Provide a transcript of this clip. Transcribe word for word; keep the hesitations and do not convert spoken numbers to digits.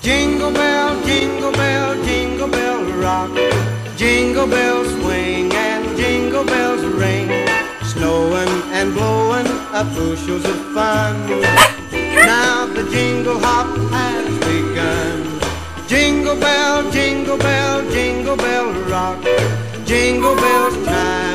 Jingle bell, jingle bell, jingle bell rock. Jingle bells swing and jingle bells ring. Snowing and blowing up bushels of fun. Now the jingle hop has begun. Jingle bell, jingle bell, jingle bell rock. Jingle bells chime